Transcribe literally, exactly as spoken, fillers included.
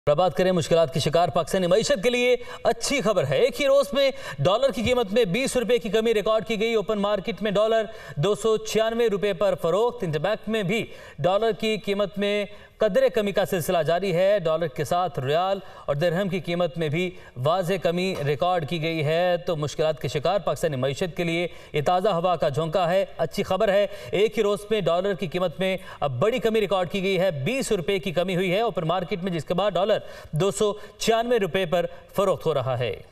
बात करें मुश्किलात की शिकार पाकिस्तानी मईशत के लिए अच्छी खबर है। एक ही रोज में डॉलर की कीमत में बीस रुपए की कमी रिकॉर्ड की गई। ओपन मार्केट में डॉलर दो सौ छियानवे रुपए पर फरोख्त। इंटरबैंक में भी डॉलर की कीमत में कदरे कमी का सिलसिला जारी है। डॉलर के साथ रियाल और दिरहम की कीमत में भी वाज़े कमी रिकॉर्ड की गई है। तो मुश्किलात के शिकार पाकिस्तानी मईशत के लिए ये ताज़ा हवा का झोंका है, अच्छी खबर है। एक ही रोज़ में डॉलर की कीमत में अब बड़ी कमी रिकॉर्ड की गई है। बीस रुपये की कमी हुई है ओपन मार्केट में, जिसके बाद डॉलर दो सौ छियानवे रुपये पर फरोख्त हो रहा है।